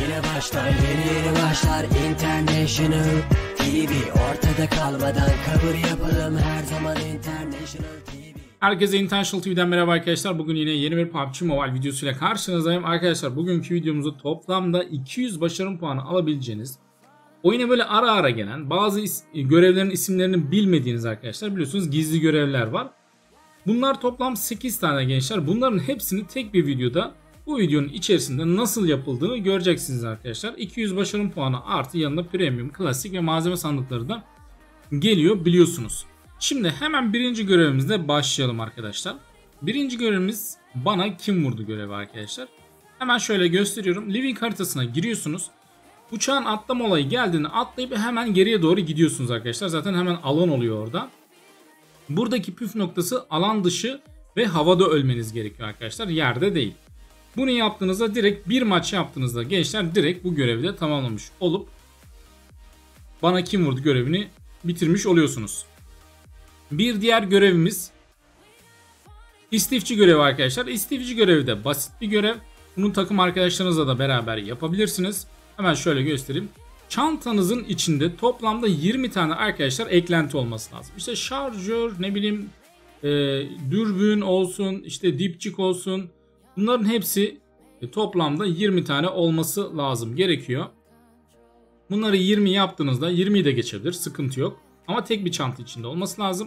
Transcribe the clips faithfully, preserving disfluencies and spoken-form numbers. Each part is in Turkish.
Yine başlar yeni yeni başlar International T V. Ortada kalmadan kabul yapalım her zaman International T V. Herkese International T V'den merhaba arkadaşlar. Bugün yine yeni bir P U B G Mobile videosuyla karşınızdayım. Arkadaşlar bugünkü videomuzda toplamda iki yüz başarım puanı alabileceğiniz, oyuna böyle ara ara gelen bazı is görevlerin isimlerini bilmediğiniz arkadaşlar, biliyorsunuz gizli görevler var. Bunlar toplam sekiz tane gençler. Bunların hepsini tek bir videoda, bu videonun içerisinde nasıl yapıldığını göreceksiniz arkadaşlar. iki yüz başarım puanı artı yanında premium, klasik ve malzeme sandıkları da geliyor biliyorsunuz. Şimdi hemen birinci görevimizle başlayalım arkadaşlar. Birinci görevimiz bana kim vurdu görevi arkadaşlar. Hemen şöyle gösteriyorum. Living haritasına giriyorsunuz. Uçağın atlama olayı geldiğinde atlayıp hemen geriye doğru gidiyorsunuz arkadaşlar. Zaten hemen alan oluyor orada. Buradaki püf noktası alan dışı ve havada ölmeniz gerekiyor arkadaşlar. Yerde değil. Bunu yaptığınızda direkt bir maç yaptığınızda gençler direkt bu görevi de tamamlamış olup bana kim vurdu görevini bitirmiş oluyorsunuz. Bir diğer görevimiz istifçi görevi arkadaşlar. İstifçi görevi de basit bir görev. Bunu takım arkadaşlarınızla da beraber yapabilirsiniz. Hemen şöyle göstereyim. Çantanızın içinde toplamda yirmi tane arkadaşlar eklenti olması lazım. İşte şarjör, ne bileyim e, dürbün olsun, işte dipçik olsun. Bunların hepsi e, toplamda yirmi tane olması lazım gerekiyor. Bunları yirmi yaptığınızda yirmiyi de geçebilir, sıkıntı yok. Ama tek bir çanta içinde olması lazım.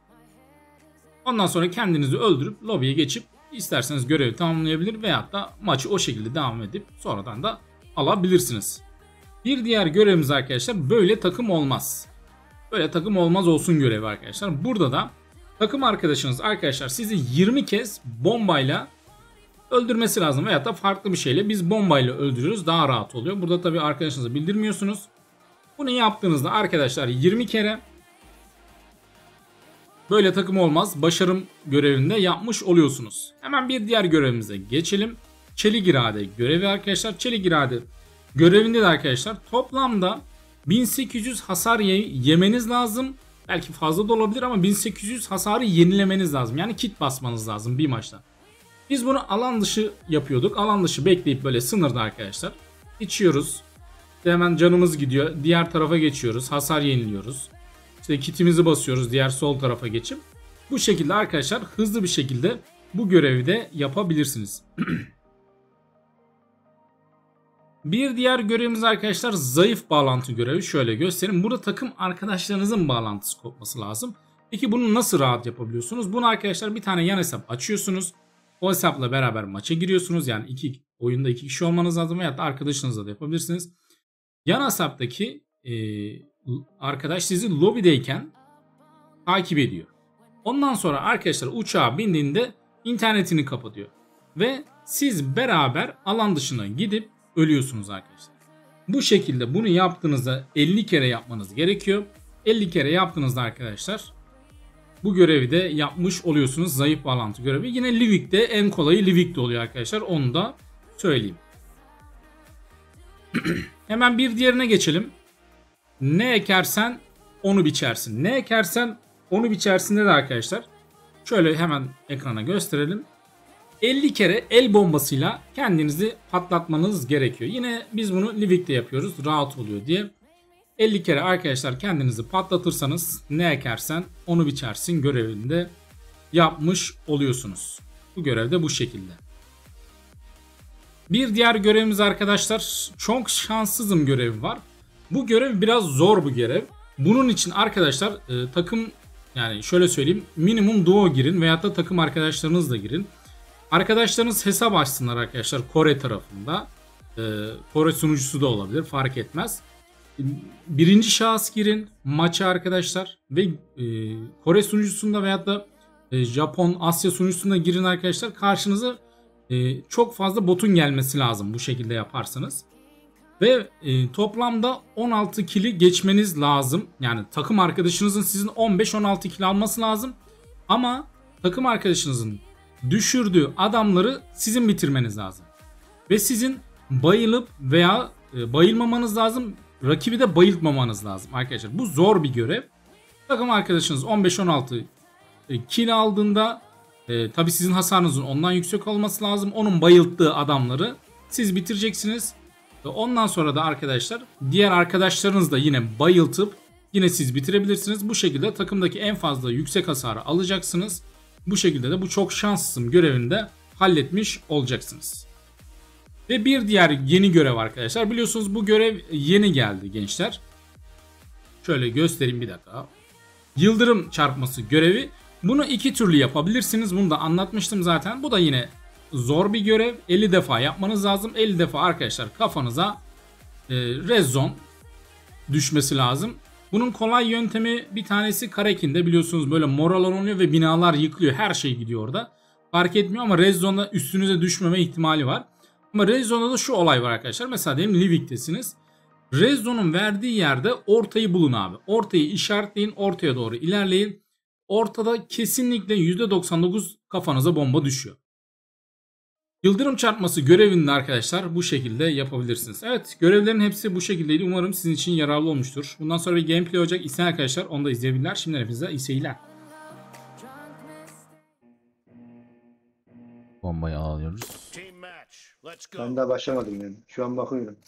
Ondan sonra kendinizi öldürüp lobiye geçip isterseniz görevi tamamlayabilir veyahut da maçı o şekilde devam edip sonradan da alabilirsiniz. Bir diğer görevimiz arkadaşlar böyle takım olmaz. Böyle takım olmaz olsun görevi arkadaşlar. Burada da takım arkadaşınız arkadaşlar sizi yirmi kez bombayla öldürmesi lazım veyahut da farklı bir şeyle biz bombayla öldürüyoruz, daha rahat oluyor. Burada tabii arkadaşınıza bildirmiyorsunuz. Bunu yaptığınızda arkadaşlar yirmi kere böyle takım olmaz başarım görevinde yapmış oluyorsunuz. Hemen bir diğer görevimize geçelim. Çelik irade görevi arkadaşlar. Çelik irade görevinde de arkadaşlar toplamda bin sekiz yüz hasar ye yemeniz lazım. Belki fazla da olabilir ama bin sekiz yüz hasarı yenilemeniz lazım. Yani kit basmanız lazım bir maçta. Biz bunu alan dışı yapıyorduk. Alan dışı bekleyip böyle sınırda arkadaşlar içiyoruz. İşte hemen canımız gidiyor. Diğer tarafa geçiyoruz. Hasar yeniliyoruz. İşte kitimizi basıyoruz diğer sol tarafa geçip. Bu şekilde arkadaşlar hızlı bir şekilde bu görevi de yapabilirsiniz. Bir diğer görevimiz arkadaşlar zayıf bağlantı görevi. Şöyle göstereyim. Burada takım arkadaşlarınızın bağlantısı kopması lazım. Peki bunu nasıl rahat yapabiliyorsunuz? Bunu arkadaşlar bir tane yan hesap açıyorsunuz. O hesapla beraber maça giriyorsunuz. Yani iki oyunda iki kişi olmanız lazım veyahut da arkadaşınızla da yapabilirsiniz. Yan hesaptaki e, arkadaş sizi lobideyken takip ediyor. Ondan sonra arkadaşlar uçağa bindiğinde internetini kapatıyor. Ve siz beraber alan dışına gidip ölüyorsunuz arkadaşlar. Bu şekilde bunu yaptığınızda elli kere yapmanız gerekiyor. elli kere yaptığınızda arkadaşlar bu görevi de yapmış oluyorsunuz. Zayıf bağlantı görevi. Yine Livik'te en kolayı Livik'te oluyor arkadaşlar. Onu da söyleyeyim. Hemen bir diğerine geçelim. Ne ekersen onu biçersin. Ne ekersen onu biçersin dedi arkadaşlar. Şöyle hemen ekrana gösterelim. elli kere el bombasıyla kendinizi patlatmanız gerekiyor. Yine biz bunu Livik'te yapıyoruz. Rahat oluyor diye. elli kere arkadaşlar kendinizi patlatırsanız ne ekersen onu biçersin görevinde yapmış oluyorsunuz. Bu görev de bu şekilde. Bir diğer görevimiz arkadaşlar çok şanssızım görevi var. Bu görev biraz zor bir görev. Bunun için arkadaşlar e, takım, yani şöyle söyleyeyim, minimum duo girin veyahut da takım arkadaşlarınızla girin. Arkadaşlarınız hesap açsınlar arkadaşlar Kore tarafında. E, Kore sunucusu da olabilir, fark etmez. Birinci şahıs girin maça arkadaşlar ve e, Kore sunucusunda veyahut da e, Japon, Asya sunucusunda girin arkadaşlar. Karşınıza e, çok fazla botun gelmesi lazım bu şekilde yaparsanız. Ve e, toplamda on altı kili geçmeniz lazım. Yani takım arkadaşınızın sizin on beş on altı kill alması lazım. Ama takım arkadaşınızın düşürdüğü adamları sizin bitirmeniz lazım. Ve sizin bayılıp veya e, bayılmamanız lazım. Rakibi de bayıltmamanız lazım arkadaşlar. Bu zor bir görev. Takım arkadaşınız on beş on altı e, kill aldığında e, tabi sizin hasarınızın ondan yüksek olması lazım. Onun bayılttığı adamları siz bitireceksiniz. Ondan sonra da arkadaşlar diğer arkadaşlarınız da yine bayıltıp yine siz bitirebilirsiniz. Bu şekilde takımdaki en fazla yüksek hasarı alacaksınız. Bu şekilde de bu çok şanslısın görevini de halletmiş olacaksınız. Ve bir diğer yeni görev arkadaşlar. Biliyorsunuz bu görev yeni geldi gençler. Şöyle göstereyim bir dakika. Yıldırım çarpması görevi. Bunu iki türlü yapabilirsiniz. Bunu da anlatmıştım zaten. Bu da yine zor bir görev. elli defa yapmanız lazım. elli defa arkadaşlar kafanıza e, red zone düşmesi lazım. Bunun kolay yöntemi bir tanesi Karakin'de biliyorsunuz böyle moral oluyor ve binalar yıkılıyor. Her şey gidiyor orada. Fark etmiyor ama red zone'da üstünüze düşmeme ihtimali var. Ama red zone'da da şu olay var arkadaşlar. Mesela diyelim Livik'tesiniz. Red zone'un verdiği yerde ortayı bulun abi. Ortayı işaretleyin. Ortaya doğru ilerleyin. Ortada kesinlikle yüzde doksan dokuz kafanıza bomba düşüyor. Yıldırım çarpması görevini de arkadaşlar bu şekilde yapabilirsiniz. Evet, görevlerin hepsi bu şekildeydi. Umarım sizin için yararlı olmuştur. Bundan sonra bir gameplay olacak. İsteyen arkadaşlar onu da izleyebilirler. Şimdiden hepinize iyi seyirler. Bombayı alıyoruz. Ben daha başlamadım yani. Şu an bakıyorum.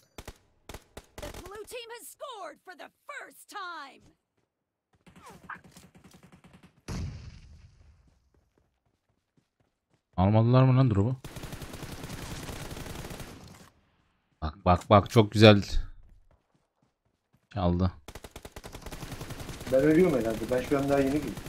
Almadılar mı lan drop'u? Bak bak bak çok güzel çaldı. Ben ölüyorum herhalde. Ben şu an daha yeni girdim.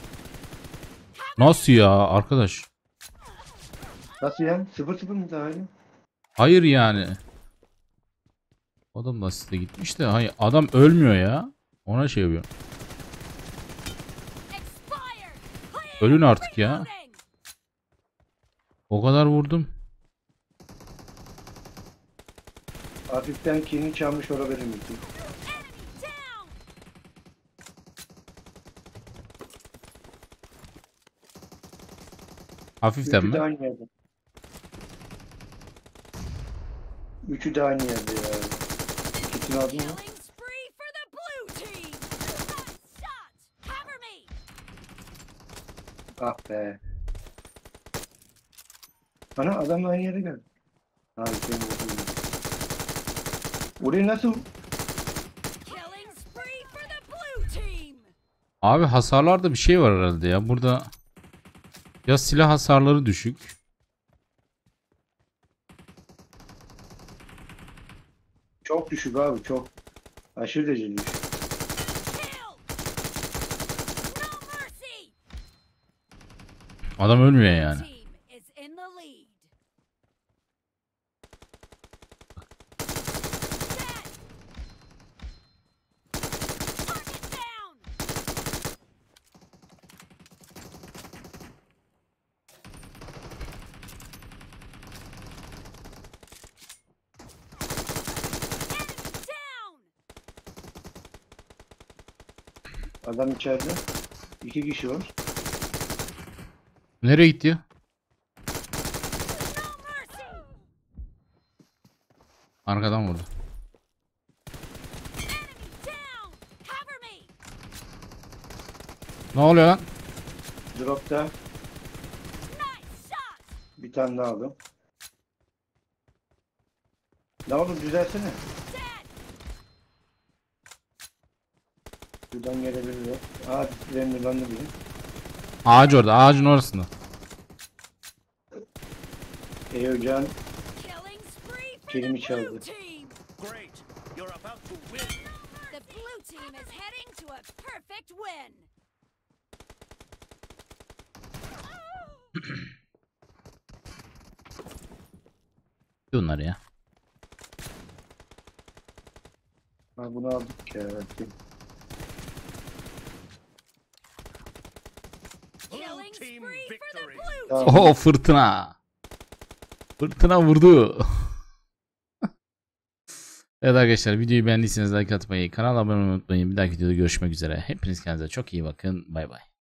Nasıl ya arkadaş? Nasıl yani? Sıfır sıfır mı daha yeni? Hayır yani. Adam da size gitmiş de hayır, adam ölmüyor ya. Ona şey yapıyor. Ölün artık ya. O kadar vurdum. Hafiften kilini çalmış olabilir mi? Hafiften Üçü mi? de aynı yerde. Üçü de aynı yerde ya. İkisini aldın mı? Ah be. Ana adam aynı yere geldi. Abi sen vurdun. Orayı nasıl? Abi hasarlarda bir şey var herhalde ya. Burada ya silah hasarları düşük. Çok düşük abi, çok. Aşırı dereceli düşük. Adam ölmüyor yani. Adam içeride. İki kişi var. Nereye gitti ya? Arkadan vurdu. Ne oluyor lan? Drop'ta. Bir tane daha aldım. Ne oğlum düzelsene. Buradan gelebilir. Aa renderlandı biri. Ağaç orada. Ağacın orasında. Eyocan kelimi çaldı. Bunlar ya. Ha bunu aldık ya. Evet. Tamam. Oh fırtına. Fırtına vurdu. Evet arkadaşlar, videoyu beğendiyseniz like atmayı, kanala abone olmayı unutmayın. Bir dahaki videoda görüşmek üzere. Hepiniz kendinize çok iyi bakın. Bay bay.